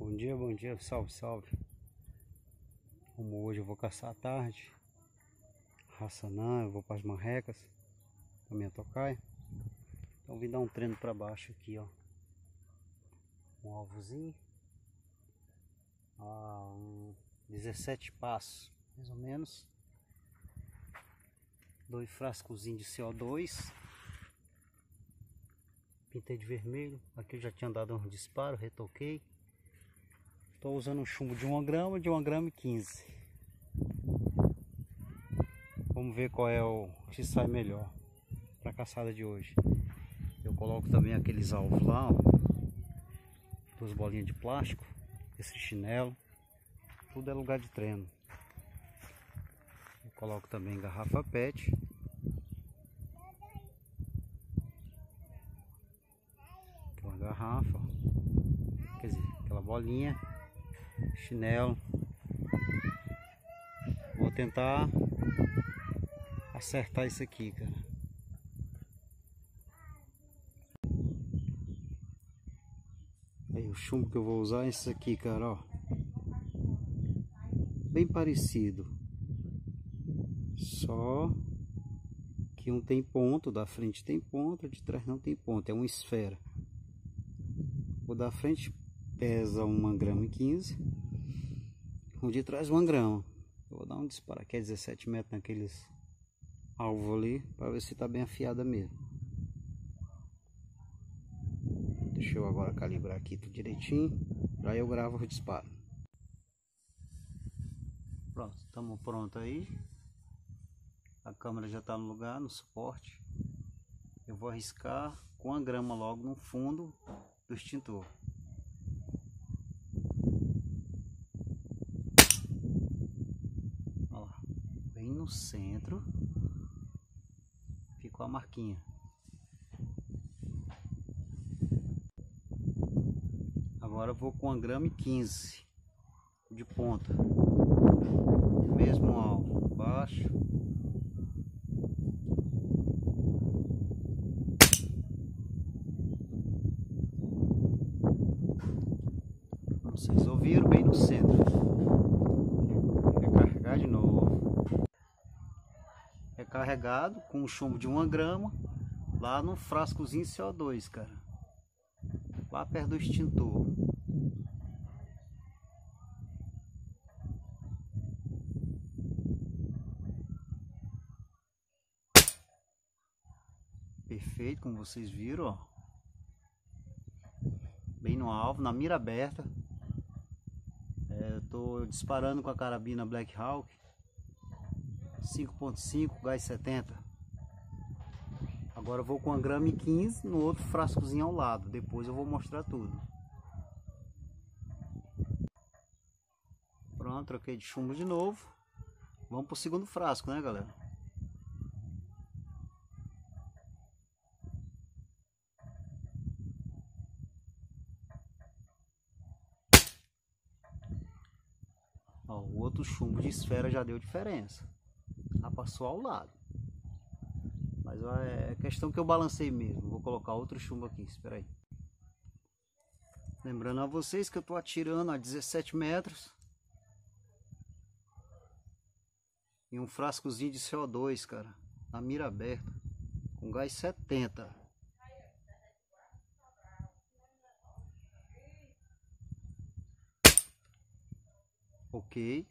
Bom dia, salve, salve. Como hoje eu vou caçar à tarde, raça não, eu vou para as marrecas, para minha tocaia. Então vim dar um treino para baixo aqui, ó. Um alvozinho, a 17 passos, mais ou menos. 2 frascozinhos de CO2. Pintei de vermelho. Aqui eu já tinha dado um disparo, retoquei. Estou usando um chumbo de 1 grama, de 1 grama e 15. Vamos ver qual é o que sai melhor para a caçada de hoje. Eu coloco também aqueles alvos lá, ó, 2 bolinhas de plástico, esse chinelo, tudo é lugar de treino. Eu coloco também garrafa PET. Aquela garrafa, ó. Quer dizer, aquela bolinha, chinelo. Vou tentar acertar isso aqui, cara. Aí o chumbo que eu vou usar é esse aqui, cara, ó. Bem parecido. Só que um tem ponto, da frente tem ponto, de trás não tem ponto, é uma esfera. O da frente pesa 1 grama e 15. O de trás 1 grama. Eu vou dar um disparo aqui a 17 metros naqueles alvos ali, para ver se tá bem afiada mesmo. Deixa eu agora calibrar aqui tudo direitinho, aí eu gravo o disparo. Pronto, estamos pronto aí. A câmera já está no lugar, no suporte. Eu vou arriscar com 1 grama logo no fundo do extintor. Ó, bem no centro ficou a marquinha. Agora eu vou com 1 grama e 15 de ponta. Mesmo alvo, baixo. Vocês ouviram, bem no centro. Recarregar de novo. Recarregado com um chumbo de 1 grama lá no frascozinho CO2, cara. Lá perto do extintor. Perfeito, como vocês viram, ó. Bem no alvo, na mira aberta. Eu tô disparando com a carabina Black Hawk 5.5 gás 70. Agora eu vou com 1 grama e 15 no outro frascozinho ao lado. Depois eu vou mostrar tudo. Pronto, troquei de chumbo de novo. Vamos pro segundo frasco, né, galera? Ó, o outro chumbo de esfera já deu diferença. Já passou ao lado. Mas é questão que eu balancei mesmo. Vou colocar outro chumbo aqui, espera aí. Lembrando a vocês que eu tô atirando a 17 metros. E um frascozinho de CO2, cara. Na mira aberta. Com gás 70. Ok.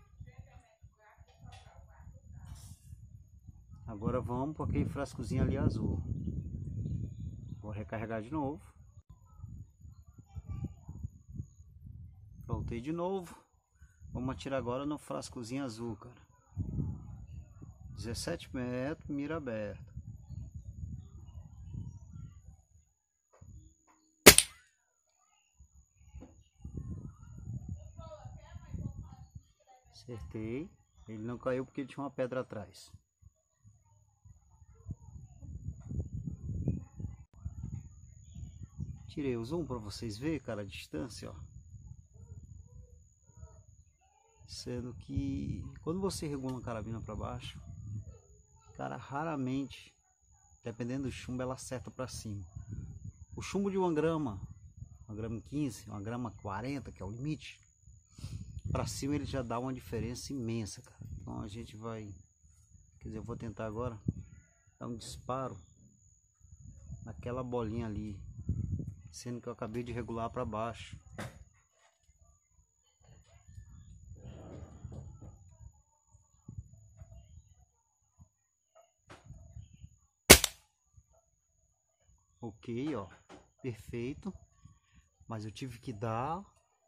Agora vamos para aquele frascozinho ali azul. Vou recarregar de novo. Voltei de novo. Vamos atirar agora no frascozinho azul, cara. 17 metros, mira aberta. Acertei. Ele não caiu porque ele tinha uma pedra atrás. Tirei o zoom para vocês verem, cara, a distância, ó. Sendo que quando você regula uma carabina para baixo, cara, raramente, dependendo do chumbo, ela acerta para cima. O chumbo de 1 grama 1,15 grama, 1,40 grama, que é o limite. Para cima ele já dá uma diferença imensa, cara. Então a gente vai, quer dizer, eu vou tentar agora dar um disparo naquela bolinha ali, sendo que eu acabei de regular para baixo. Ok, ó, perfeito. Mas eu tive que dar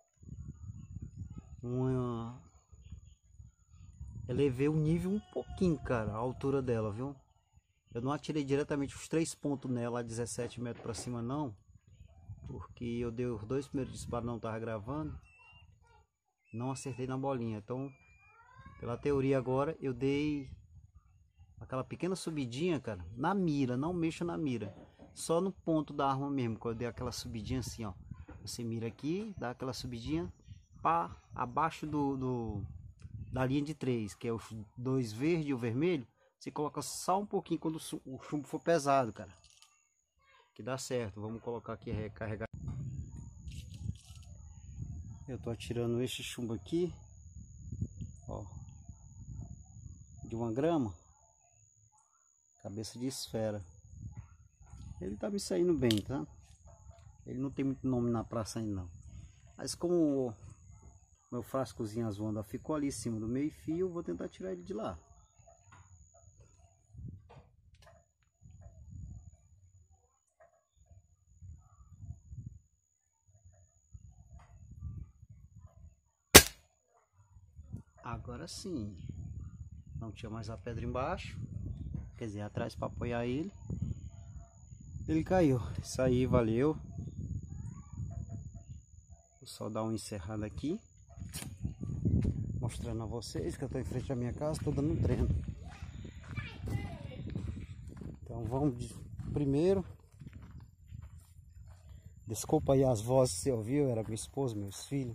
uma... elevei o nível um pouquinho, cara, a altura dela, viu? Eu não atirei diretamente os 3 pontos nela a 17 metros para cima não, porque eu dei os 2 primeiros disparos, não tava gravando, não acertei na bolinha. Então, pela teoria agora, eu dei aquela pequena subidinha, cara, na mira. Não mexa na mira, só no ponto da arma mesmo, quando eu dei aquela subidinha assim, ó. Você mira aqui, dá aquela subidinha, pá, abaixo da linha de 3, que é os 2 verdes e o vermelho. Você coloca só um pouquinho quando o chumbo for pesado, cara, que dá certo. Vamos colocar aqui, recarregar. Eu tô atirando este chumbo aqui, ó, de 1 grama, cabeça de esfera. Ele tá me saindo bem, tá? Ele não tem muito nome na praça ainda não. Mas como o meu frascozinho azul ainda ficou ali em cima do meio fio, eu vou tentar tirar ele de lá. Agora sim, não tinha mais a pedra embaixo, quer dizer, atrás para apoiar ele. Ele caiu. Isso aí, valeu. Vou só dar uma encerrada aqui, mostrando a vocês que eu estou em frente à minha casa, estou dando um treino. Então vamos primeiro. Desculpa aí as vozes que você ouviu, era minha esposa, meus filhos.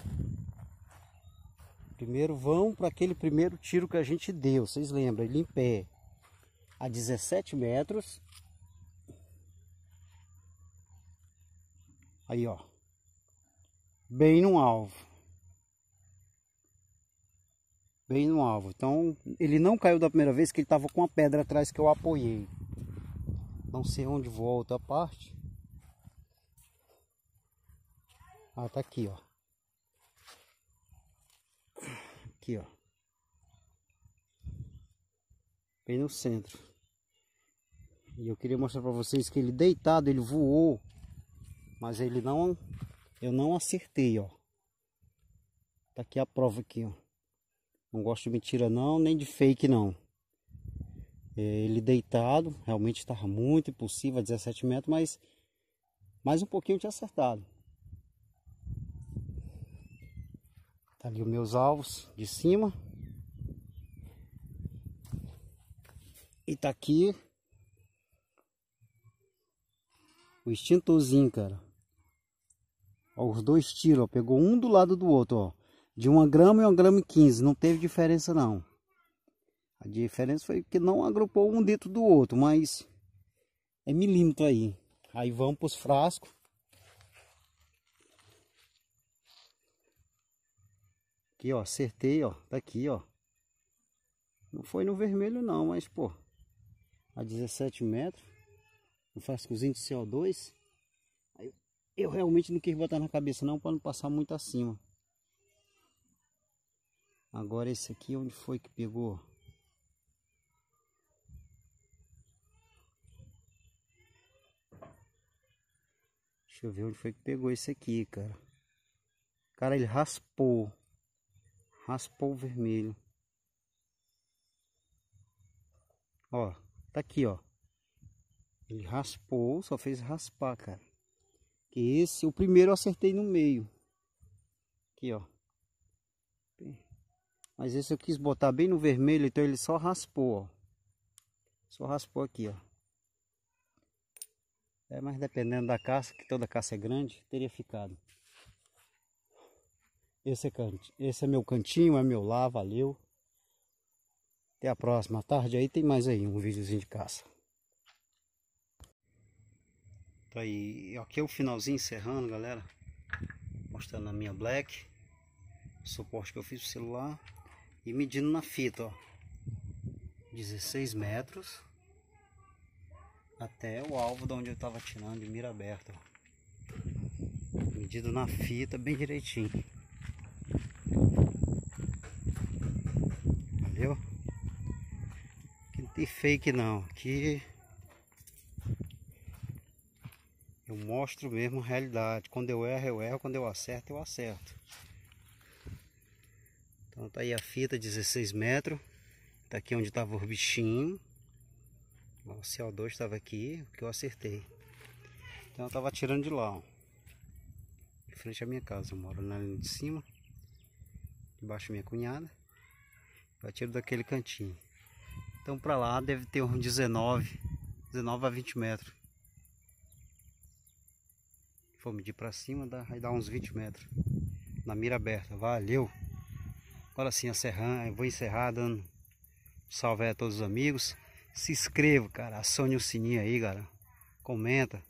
Primeiro vão para aquele primeiro tiro que a gente deu, vocês lembram, ele em pé, a 17 metros. Aí, ó, bem no alvo. Bem no alvo. Então, ele não caiu da primeira vez, que ele estava com a pedra atrás que eu apoiei. Não sei onde voa a outra parte. Ah, tá aqui, ó. Aqui, ó. Bem no centro. E eu queria mostrar para vocês que ele deitado, ele voou. Mas ele não... eu não acertei, ó. Tá aqui a prova aqui, ó. Não gosto de mentira não, nem de fake não. Ele deitado, realmente estava muito impossível a 17 metros, mas mais um pouquinho eu tinha acertado. Tá ali os meus alvos de cima. E tá aqui o extintorzinho, cara. Ó, os 2 tiros, ó, pegou um do lado do outro, ó. De 1 grama e 1,15 grama, não teve diferença não. A diferença foi que não agrupou um dentro do outro, mas é milímetro aí. Aí vamos para os frascos. Aqui, ó, acertei, ó, tá aqui, ó. Não foi no vermelho não, mas, pô, a 17 metros, um frascozinho de CO2. Aí eu realmente não quis botar na cabeça não, para não passar muito acima. Agora esse aqui, onde foi que pegou? Deixa eu ver onde foi que pegou esse aqui, cara. Cara, ele raspou. Raspou o vermelho. Ó, tá aqui, ó. Ele raspou, só fez raspar, cara. Que esse, o primeiro eu acertei no meio. Aqui, ó. Mas esse eu quis botar bem no vermelho, então ele só raspou, ó. Só raspou aqui, ó. É, mas dependendo da caça, que toda caça é grande, teria ficado. Esse é meu cantinho, é meu lar, valeu. Até a próxima tarde, aí tem mais aí um videozinho de caça. Tá aí, aqui é o finalzinho encerrando, galera. Mostrando a minha Black, o suporte que eu fiz pro celular e medindo na fita, ó, 16 metros até o alvo de onde eu tava tirando de mira aberta, ó. Medido na fita bem direitinho. Valeu? Aqui não tem fake não, aqui eu mostro mesmo a realidade. Quando eu erro, eu erro. Quando eu acerto, eu acerto. Então tá aí a fita, 16 metros. Tá aqui onde tava o bichinho. O CO2 estava aqui, que eu acertei. Então eu tava tirando de lá, ó. Em frente à minha casa. Eu moro na linha de cima. Debaixo da minha cunhada. Eu tiro daquele cantinho. Então pra lá deve ter uns 19 a 20 metros. Se for medir pra cima, vai dar uns 20 metros. Na mira aberta. Valeu! Agora sim, eu vou encerrar dando salve a todos os amigos. Se inscreva, cara. Acione o sininho aí, cara. Comenta.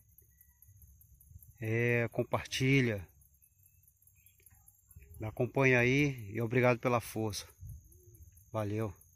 Compartilha. Me acompanha aí e obrigado pela força. Valeu!